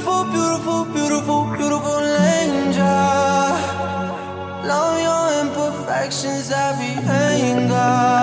beautiful, beautiful, beautiful, beautiful angel. Love your imperfections, every anger.